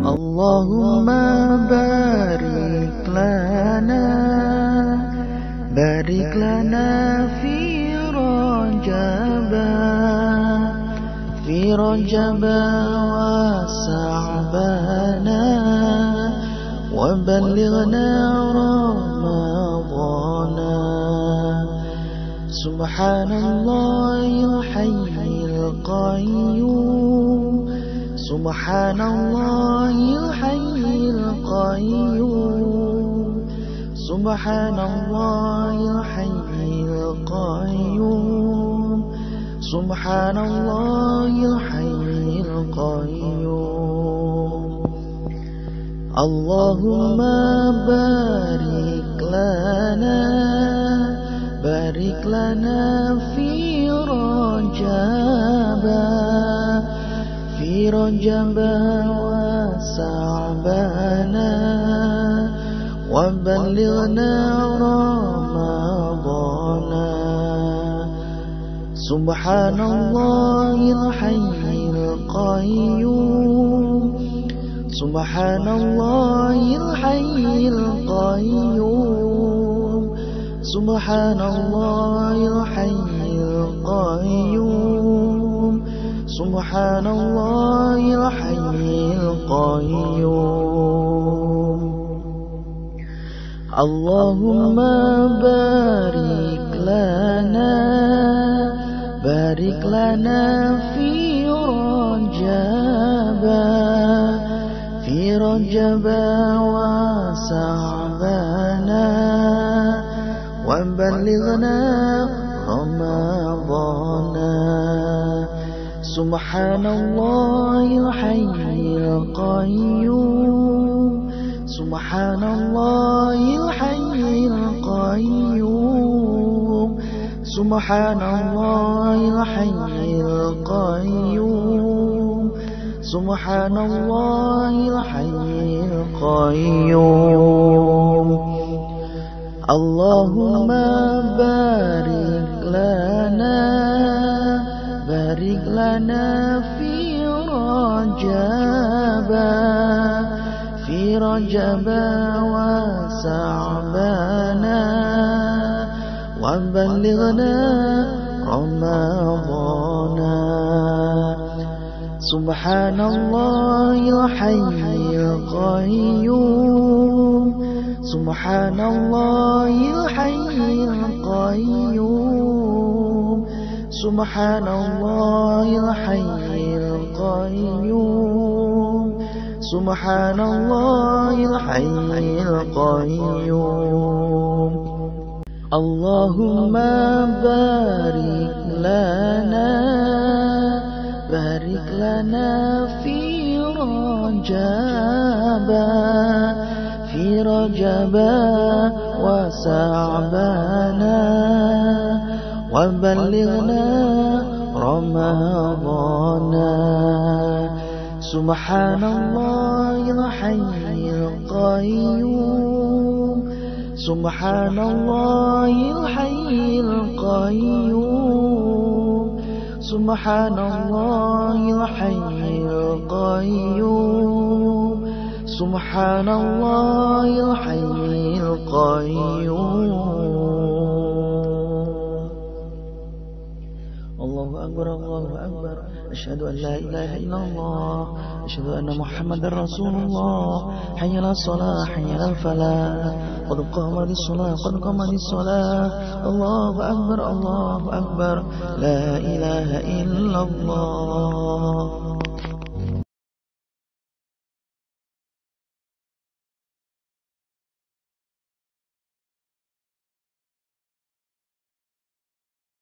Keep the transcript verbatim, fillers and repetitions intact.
اللهم بارك لنا بارك لنا في رجب في رجب وشعبان وبلغنا رمضان. سبحان الله الحي القيوم سبحان الله الحي القيوم سبحان الله الحي القيوم سبحان الله الحي القيوم. اللهم بارك لنا بارك لنا في رجب في رجب وشعبان وبلغنا رمضان. سبحان الله الحي القيوم سبحان الله الحي القيوم سبحان الله الحي القيوم سبحان الله الحي القيوم. اللهم بارك لنا بارك لنا في رجب في رجب وشعبان وبلغنا رمضان. سبحان الله الحي القيوم سبحان الله الحي القيوم سبحان الله الحي القيوم سبحان الله الحي القيوم. اللهم بارك لنا بارك لنا في رجب في رجب وشعبان وبلغنا رمضان. سبحان الله الحي القيوم سبحان الله الحي القيوم سبحان الله الحي القيوم سبحان الله الحي القيوم. اللهم بارك لنا بارك لنا في رجب في رجب وشعبان وبلغنا رمضان. سبحان الله الحي القيوم سبحان الله الحي القيوم سبحان الله الحي القيوم سبحان الله الحي القيوم. الله أكبر الله أكبر أشهد أن لا إله إلا الله أشهد أن محمد رسول الله. حي على الصلاة حي على الفلاح قد قامت الصلاة قد قامت الصلاة. الله أكبر الله أكبر لا إله إلا الله.